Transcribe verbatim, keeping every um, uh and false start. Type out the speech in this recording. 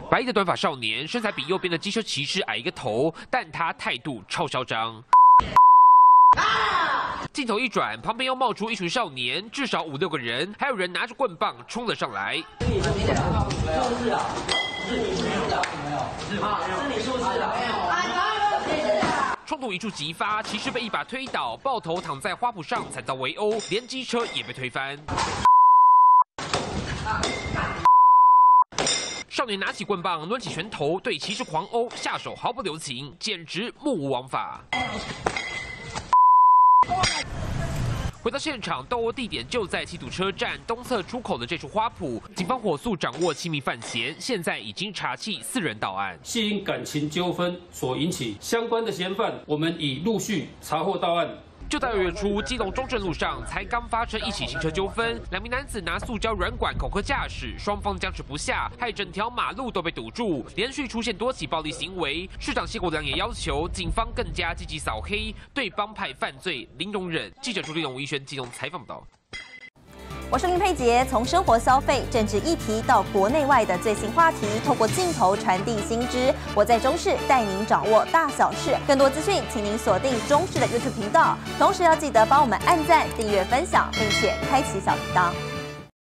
白衣的短发少年，身材比右边的机车骑士矮一个头，但他态度超嚣张。镜头一转，旁边又冒出一群少年，至少五六个人，还有人拿着棍棒冲了上来。是你出事啊？是你出事啊？没有，是是你出事啊？没有。冲突一触即发，骑士被一把推倒，抱头躺在花圃上，惨遭围殴，连机车也被推翻。少年拿起棍棒，抡起拳头，对骑士狂殴，下手毫不留情，简直目无王法。回到现场，斗殴地点就在七堵车站东侧出口的这处花圃。警方火速掌握七名犯嫌，现在已经查缉四人到案。 系因感情纠纷所引起相关的嫌犯，我们已陆续查获到案。 就在二月初，基隆中正路上才刚发生一起行车纠纷，两名男子拿塑胶软管恐吓驾驶，双方僵持不下，害整条马路都被堵住，连续出现多起暴力行为。市长谢国良也要求警方更加积极扫黑，对帮派犯罪零容忍。记者朱立龙、吴一轩基隆采访报道。 我是林佩杰，从生活消费、政治议题到国内外的最新话题，透过镜头传递新知。我在中视带您掌握大小事，更多资讯，请您锁定中视的 YouTube 频道。同时要记得帮我们按赞、订阅、分享，并且开启小铃铛。